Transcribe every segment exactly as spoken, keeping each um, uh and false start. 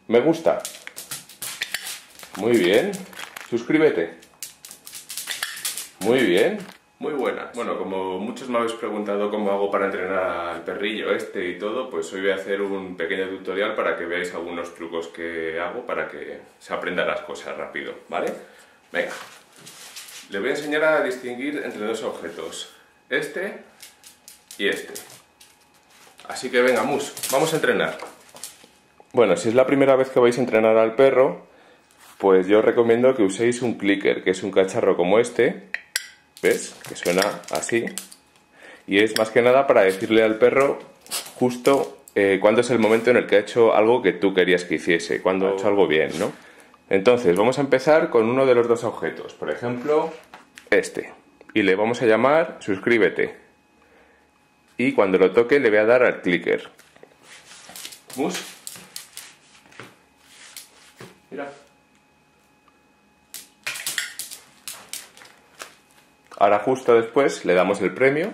Me gusta. Muy bien. Suscríbete. Muy bien. Muy buenas. Bueno, como muchos me habéis preguntado cómo hago para entrenar al perrillo este y todo, pues hoy voy a hacer un pequeño tutorial para que veáis algunos trucos que hago para que se aprenda las cosas rápido, ¿vale? Venga. Le voy a enseñar a distinguir entre dos objetos, este y este. Así que venga, mus, vamos a entrenar. Bueno, si es la primera vez que vais a entrenar al perro, pues yo os recomiendo que uséis un clicker, que es un cacharro como este, ¿ves? Que suena así. Y es más que nada para decirle al perro justo eh, cuándo es el momento en el que ha hecho algo que tú querías que hiciese, cuándo ha hecho algo bien, ¿no? Entonces, vamos a empezar con uno de los dos objetos, por ejemplo, este. Y le vamos a llamar suscríbete. Y cuando lo toque le voy a dar al clicker. Mus. Mira. Ahora justo después le damos el premio.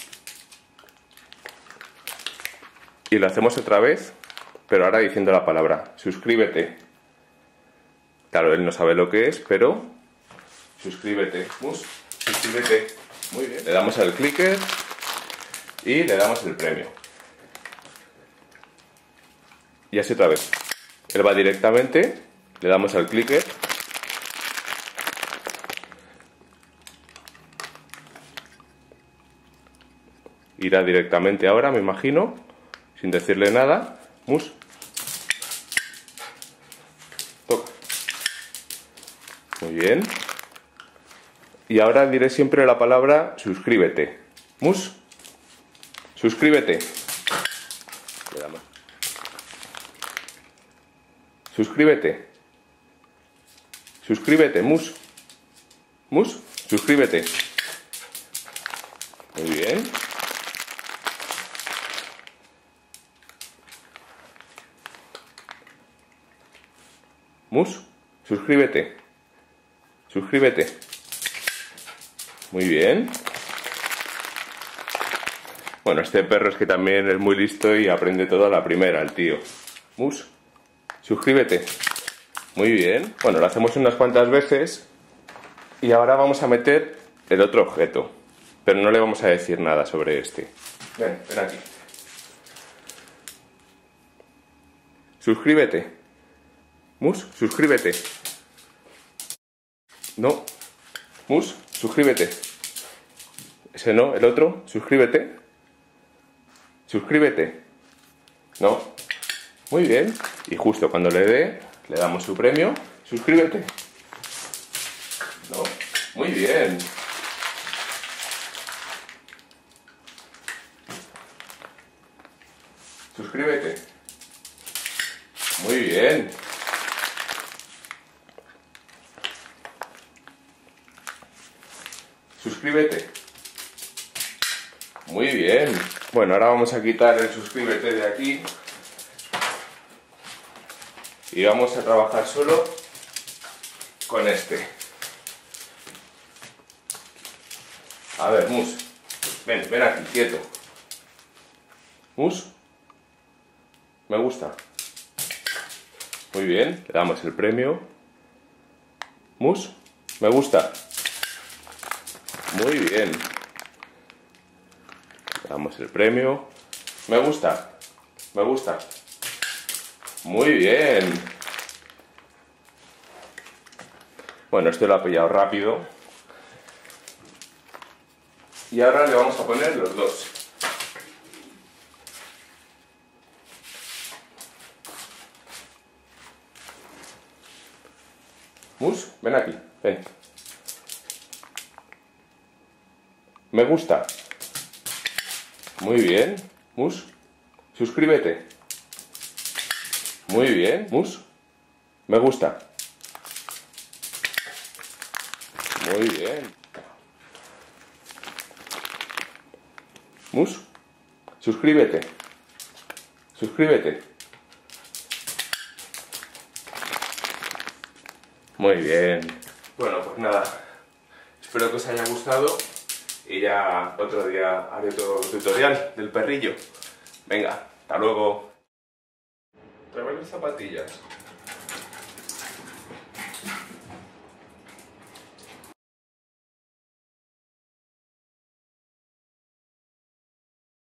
Y lo hacemos otra vez, pero ahora diciendo la palabra suscríbete. Claro, él no sabe lo que es, pero suscríbete. Mus, suscríbete. Muy bien. Le damos al clicker y le damos el premio. Y así otra vez. Él va directamente, le damos al clicker. Irá directamente ahora, me imagino, sin decirle nada. Mus. Toca. Muy bien. Y ahora diré siempre la palabra suscríbete. Mus. Suscríbete. Le damos. Suscríbete. Suscríbete, mus. Mus. Suscríbete. Muy bien. Mus, suscríbete. Suscríbete. Muy bien. Bueno, este perro es que también es muy listo y aprende todo a la primera, el tío. Mus, suscríbete. Muy bien. Bueno, lo hacemos unas cuantas veces y ahora vamos a meter el otro objeto, pero no le vamos a decir nada sobre este. Ven, ven aquí. Suscríbete. Mus, suscríbete. No. Mus, suscríbete. Ese no, el otro, suscríbete. Suscríbete. No. Muy bien. Y justo cuando le dé, le damos su premio. Suscríbete. No. Muy bien. Suscríbete. Muy bien. Suscríbete. Muy bien. Bueno, ahora vamos a quitar el suscríbete de aquí. Y vamos a trabajar solo con este. A ver, Mus. Ven, ven aquí, quieto. Mus. Me gusta. Muy bien, le damos el premio. Mus. Me gusta. Muy bien. Le damos el premio. Me gusta. Me gusta. Muy bien. Bueno, este lo ha pillado rápido. Y ahora le vamos a poner los dos. Mus, ven aquí, ven. Me gusta. Muy bien. Mus, suscríbete. Muy bien. Mus, me gusta. Muy bien. Mus, suscríbete. Suscríbete. Muy bien. Bueno, pues nada. Espero que os haya gustado. Y ya otro día haré otro tutorial del perrillo. Venga, hasta luego. ¿Te zapatillas.